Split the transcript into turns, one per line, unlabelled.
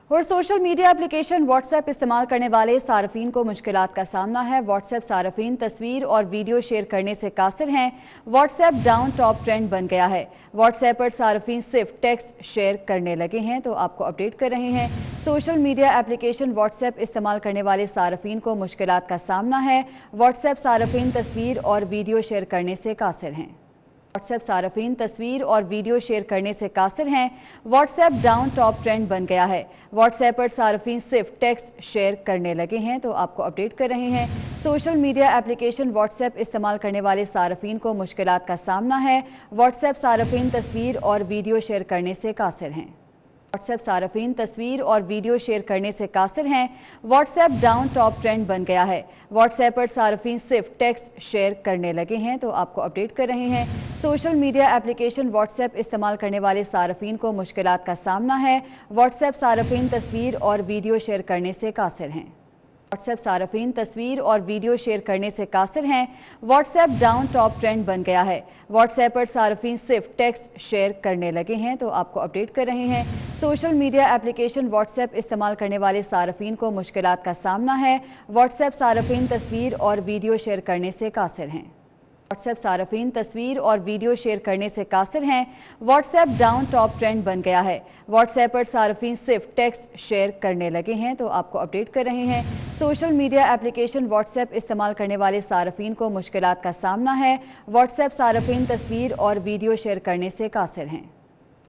और social media application WhatsApp इस्तेमाल करने वाले सार्फिन को मुश्किलात का सामना है। व्हाट्सएप सार्फिन तस्वीर और वीडियो शेयर करने से कासिर हैं। व्हाट्सएप डाउन टॉप ट्रेंड बन गया है। व्हाट्सएप पर सार्फिन सिर्फ टेक्स्ट शेयर करने लगे हैं, तो आपको अपडेट कर रहे हैं। सोशल मीडिया एप्लीकेशन व्हाट्सएप इस्तेमाल करने वाले सार्फिन को मुश्किलात का सामना है। व्हाट्सएप सार्फिन तस्वीर और वीडियो शेयर करने से कासिर हैं। व्हाट्सएप सार्फिन तस्वीर और वीडियो शेयर करने से कासिर हैं। व्हाट्सएप डाउन टॉप ट्रेंड बन गया है। व्हाट्सएप पर सार्फिन सिर्फ टेक्स्ट शेयर करने लगे हैं, तो आपको अपडेट कर रहे हैं। सोशल मीडिया एप्लीकेशन व्हाट्सएप इस्तेमाल करने वाले सार्फिन को मुश्किलात का सामना है। व्हाट्सएप सार्फिन तस्वीर और वीडियो शेयर करने से कासिर हैं। व्हाट्सएप सार्फिन तस्वीर और वीडियो शेयर करने से कासिर हैं। व्हाट्सएप डाउन टॉप ट्रेंड बन गया है। व्हाट्सएप पर सार्फिन सिर्फ टेक्स्ट शेयर करने लगे हैं, तो आपको अपडेट कर रहे हैं। सोशल मीडिया एप्लीकेशन व्हाट्सएप इस्तेमाल करने वाले सार्फिन को मुश्किलात का सामना है। व्हाट्सएप सार्फिन तस्वीर और वीडियो शेयर करने से कासिर हैं। व्हाट्सएप सार्फिन तस्वीर और वीडियो शेयर करने से कासिर हैं। व्हाट्सएप डाउन टॉप ट्रेंड बन गया है। व्हाट्सएप पर सार्फिन सिर्फ टेक्स्ट शेयर करने लगे हैं, तो आपको अपडेट कर रहे हैं। सोशल मीडिया एप्लीकेशन व्हाट्सएप इस्तेमाल करने वाले सार्फिन को मुश्किलात का सामना है। व्हाट्सएप सार्फिन तस्वीर और वीडियो शेयर करने से कासिर हैं। व्हाट्सएप सार्फिन तस्वीर और वीडियो शेयर करने से कासिर हैं। व्हाट्सएप डाउन टॉप ट्रेंड बन गया है। व्हाट्सएप पर सार्फिन सिर्फ टेक्स्ट शेयर करने लगे हैं, तो आपको अपडेट कर रहे हैं। सोशल मीडिया एप्लीकेशन व्हाट्सएप इस्तेमाल करने वाले सार्फिन को मुश्किलात का सामना है। व्हाट्सएप सार्फिन तस्वीर और वीडियो शेयर करने से कासिर हैं।